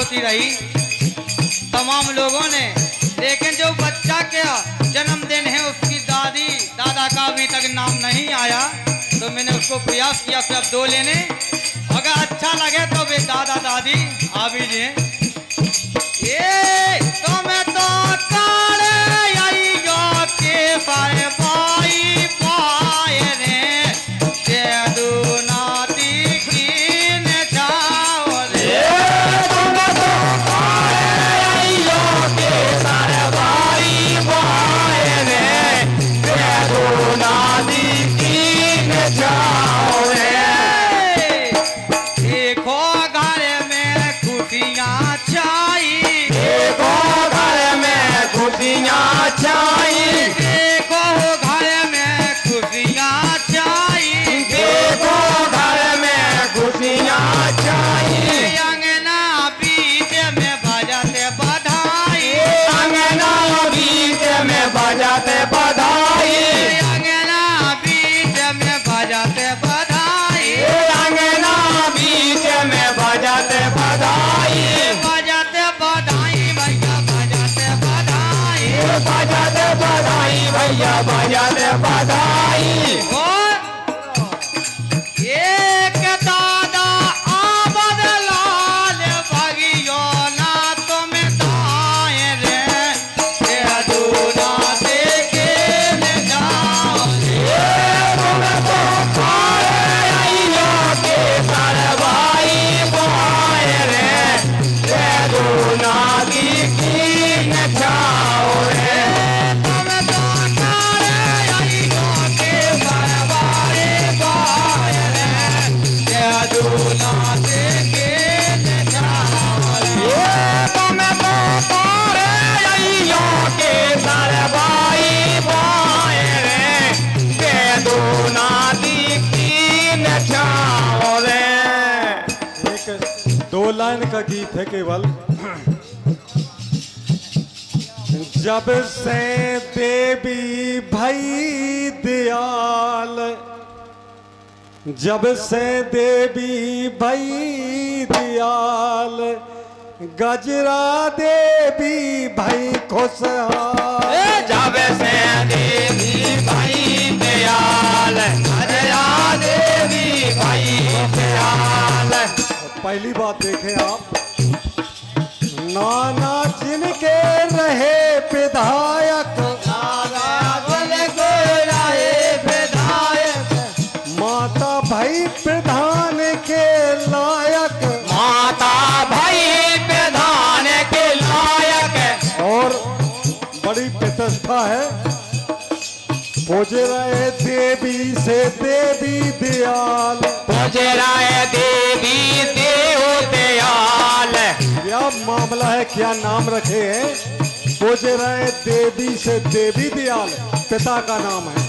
होती रही तमाम लोगों ने, लेकिन जो बच्चा के जन्मदिन है उसकी दादी दादा का अभी तक नाम नहीं आया, तो मैंने उसको प्रयास किया कि अब 2 लेने, अगर अच्छा लगे तो वे दादा दादी आ भी जाए। ये तो मैं तो काले आई जो के सारे भाई पाए रे के दुनाती की न जाओ रे, तो मैं तो काले आई जो के सारे भाई पाए रे के दुनाती की न जाओ रे। देखो घर में खुशियाँ छाई, देखो घर में खुशियाँ छाई, देखो घर में खुशियाँ छाई, देखो घर में खुशियाँ छाई। अंगना बीच में बजाते बधाई, अंगना बीच में बजाते बधाई, अंगना बीच में बजाते बधाई, अंगना बीच में बजाते बधाई, बजाते बधाई भैया बजाते बधाई, बजाते बधाई भैया बजाते बधाई। एक दादा आबद लाल भगियो ना तुम दाए रे के दूना देखे न जाओ रे, तुम तो खाए आइयो के सारे भाई पाए रे के दूना देखे न जाओ रे, तुम तो खाए आइयो के सारे भाई पाए रे के दूना देखे न जाओ रे, तुम तो खाए आइयो के सारे भाई पाए रे के दूना देखे न जाओ रे। एक 2 लाइन का गीत है केवल। जब से देवी भई दयाल, जब से देवी भई दयाल, गजरा देवी भई खुशहाल, जब से देवी भाई दयाल, गजरा देवी भाई दयाल। पहली बात देखें आप, नाना जिनके रहे विधायक, माता भाई प्रधान के लायक, माता भाई प्रधान के लायक, और बड़ी प्रतिष्ठा है, पूजे रहे देवी से देवी दयाल, पूजे रहे देवी देव दयाल। क्या मामला है, क्या नाम रखे हैं? पूजे रहे देवी से देवी दयाल, पिता का नाम है।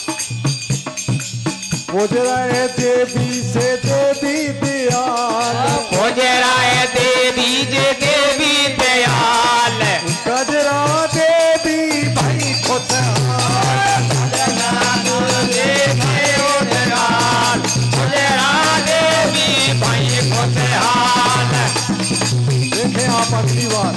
पूजे रहे देवी से देवी दयाल, पूजे रहे देवी जे देवी दयाल, गजरा देवी भाई खुशहाल, देखें आप अगली बार,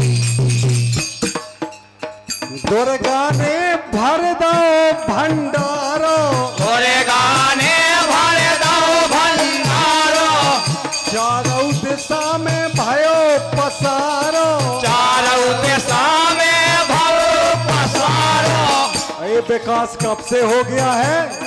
दुर्गा ने भर दो भंडारो, दुर्गा ने भर दो भंडारो, चारों दिशा में भयो पसारो, चारों दिशा में भयो पसारो। ये विकास कब से हो गया है?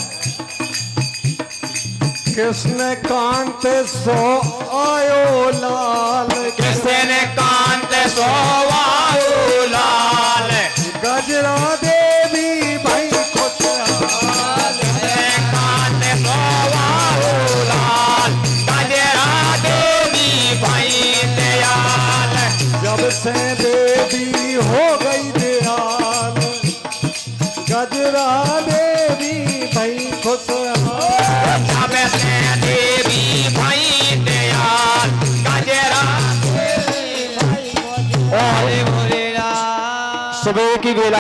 कृष्ण कांत सो आयो लाल, कृष्ण कांत सो आयो लाल, गजरा देवी भाई खुशहाल, कांत सो आयो लाल, गजरा देवी भाई दयाल। जब से देवी हो गई दयाल, गजरा देवी भाई खुशहाल, जब से देवी भाई दयाल, गजरा देवी भाई खुशहाल। सुबह की बेला